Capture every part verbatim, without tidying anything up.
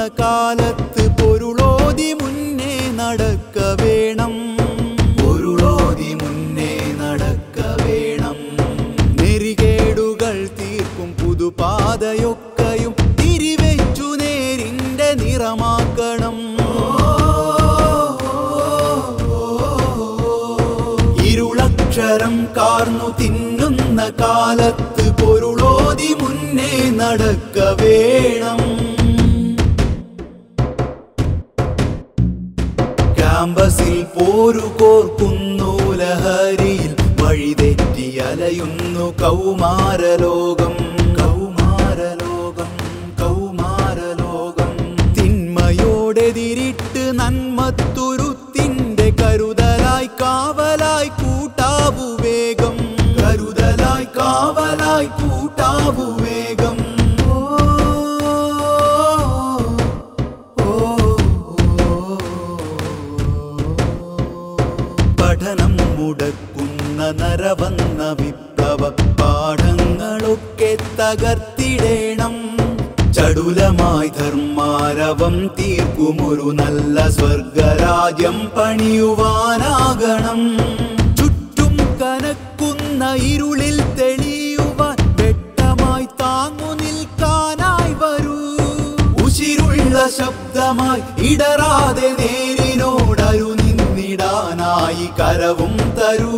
കാലത്ത് പൊരുളോതി മുന്നേ നടക്ക വേണം, പൊരുളോതി മുന്നേ നടക്ക വേണം. നെറികേടുകൾ തീർക്കും പുതുപാതയൊക്കെയും തിരിവെച്ചു നേരിന്റെ നിറമാക്കണം. ഇരുളക്ഷരം കാർന്നു തിന്നുന്ന കാലത്ത് പൊരുളോതി മുന്നേ നടക്ക വേണം. ക്യാമ്പസിൽ പോരു കോർക്കുന്നു ലഹരിയിൽ വഴിതെറ്റി അലയുന്നു കൗമാരലോകം, കൗമാരലോകം, കൗമാരലോകം. തിന്മയോടെതിരിട്ട് നന്മത്തുരുത്തിന്റെ കരുതലായി കാവലായി കൂട്ടാവു വേഗം, കരുതലായി കാവലായി കൂട്ടാവു വേഗം. പഠനം മുടക്കുന്ന നരവന്ന വിപ്ലവ പാഠങ്ങളൊക്കെ തകർത്തിടേണം. ചടുലമായി ധർമാരവം തീർക്കുമൊരു നല്ല സ്വർഗരാജ്യം പണിയുവാനാകണം. ചുറ്റും കനക്കുന്ന ഇരുളിൽ തെളിയുവാൻ വെട്ടമായി താങ്ങു നിൽക്കാനായി വരൂ. ഉശിരുള്ള ശബ്ദമായി ഇടറാതെ നേരിനോടരു നിന്നിടാനായി കരവും തരൂ.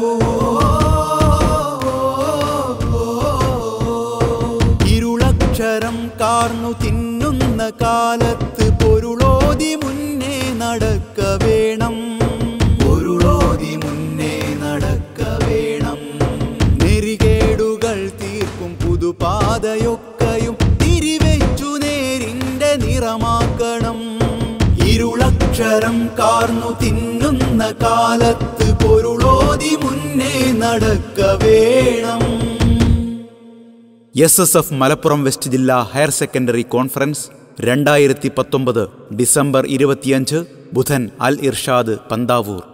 ഇരുളക്ഷരം കാർന്നു തിന്നുന്ന കാലത്ത് പൊരുളോതി മുന്നേ നടക്ക വേണം, പൊരുളോതി മുന്നേ നടക്ക വേണം. നെറികേടുകൾ തീർക്കും പുതുപാതയൊക്കെയും തിരിവെച്ചു നേരിന്റെ നിറമാക്കണം. ഇരുളക്ഷരം കാർന്നു തിന്നുന്ന കാലത്ത് പൊരുളോതി മുന്നേ നടക്ക വേണം. S S F Malappuram west ജില്ലാ ഹയർ സെക്കൻഡറി കോൺഫറൻസ് രണ്ടായിരത്തി പത്തൊമ്പത് ഡിസംബർ ഇരുപത്തിയഞ്ച് ബുധൻ അൽ ഇർഷാദ് പന്താവൂർ.